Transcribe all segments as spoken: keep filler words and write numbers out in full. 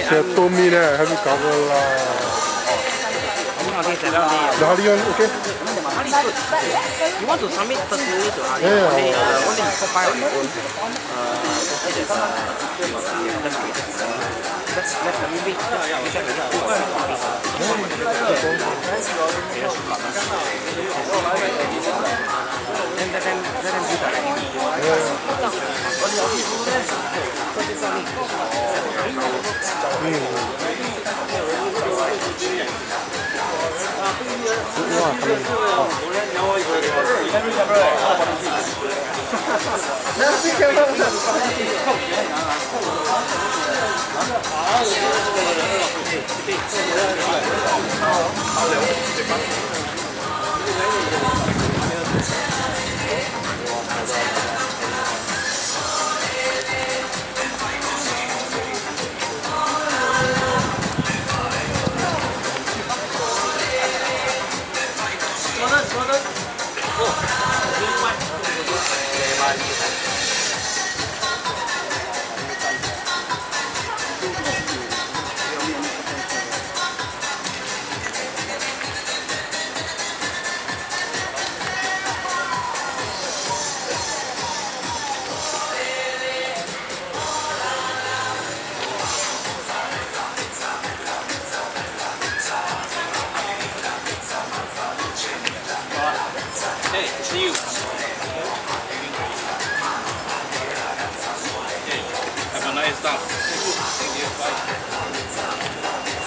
Saya Tommy ni, habis cover lah. Dah hari on, okay? You want to submit personally to Ali? Yeah. Only, uh, only you compile on your own. Uh, there's uh, yeah, that's great. Let's let's uh, maybe we can do Then let them let them do that. Hey, see you. Hey, have a nice time. Thank you. Bye.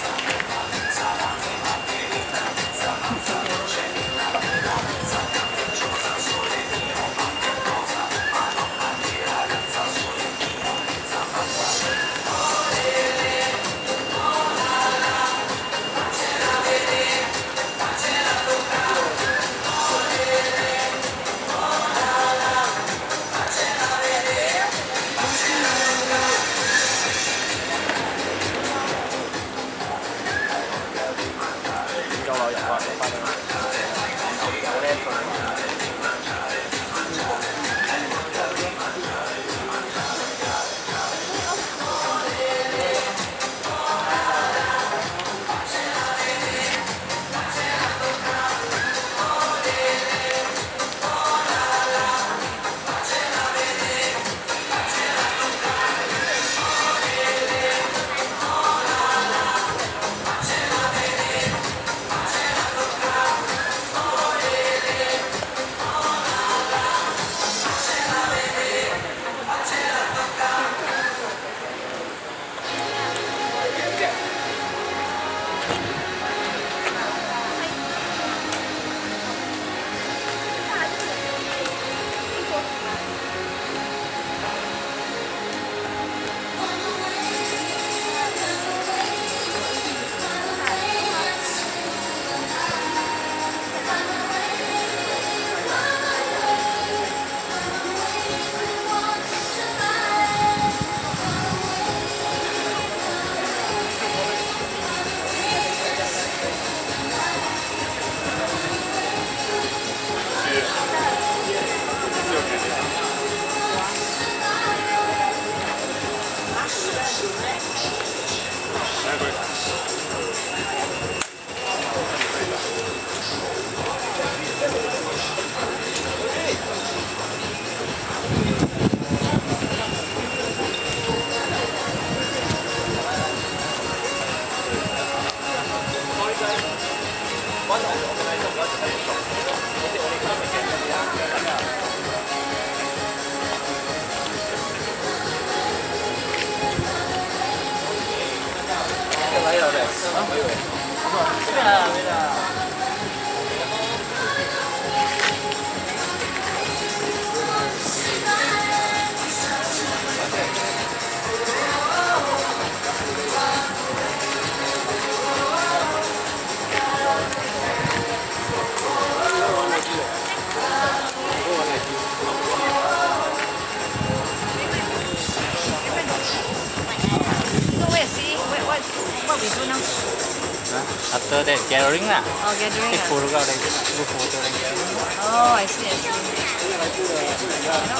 After that, gathering lah. Oh, gathering. Take photo out, then do photo, then gathering. Oh, I see,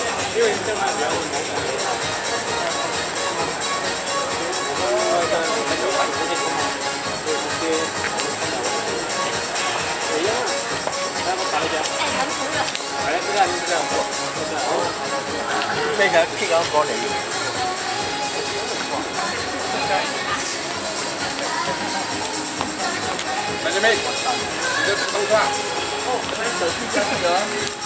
I see. make a kick out ball lagi. Benjamin,你的头发。 哦，手机加这个。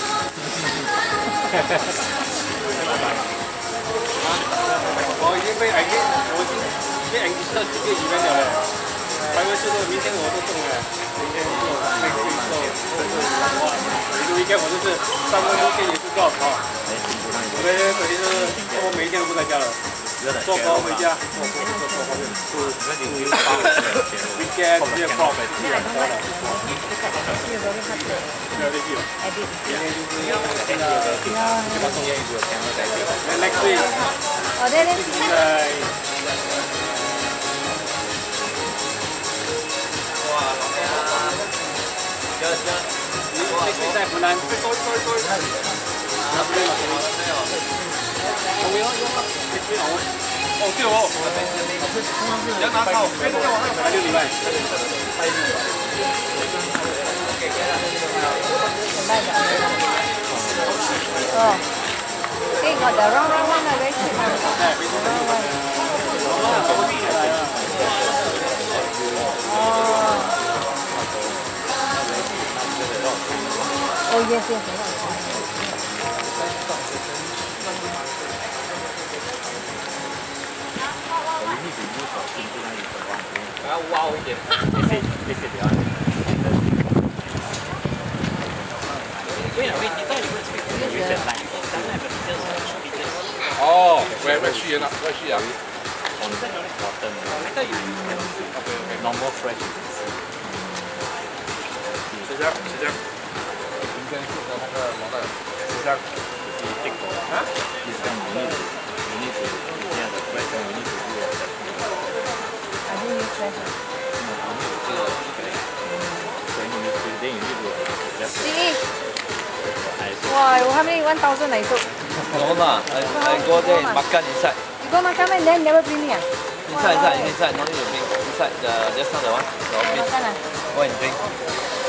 我已经被 I G， 我已经被 I G 测几个 event 了嘞。还会是说明天我都中了，明天做被可以做，这是哇，每个 weekend 我就是三个 weekend 也是做啊。我的等于是我每一天都不在家了，做工回家，做工做做方面，是 weekend 这些 crop 自己养活的。没有这句了。明天就是那个就把中间一组全部改掉。Next week。 哦，对对。 在。你你在湖南？sorry sorry sorry。啊，不对了，对了。我用用了，没吹了。哦，对哦。你要拿草，对对对，我还有六礼拜。 哦，这个的 round round one 的 very cheap。哦。Oh yes yes. Wow 一点，你是你是怎样？为了为你到底会吹有点烂，当然不是哦，喂喂，去哪？喂去哪里？ normal fresh。 十箱，十箱。今天去的那个毛蛋，十箱。 啊？十箱你need you need to yeah the fresh one you need to do it. I think you fresh. Then you need to then you need to just. See. Wow, how many one thousand I took? No lah, I I go there makan inside. You go makan and then never bring me ah? Inside, inside, inside, no need to bring. Inside the just now the one, the office. Makan ah? Go and drink.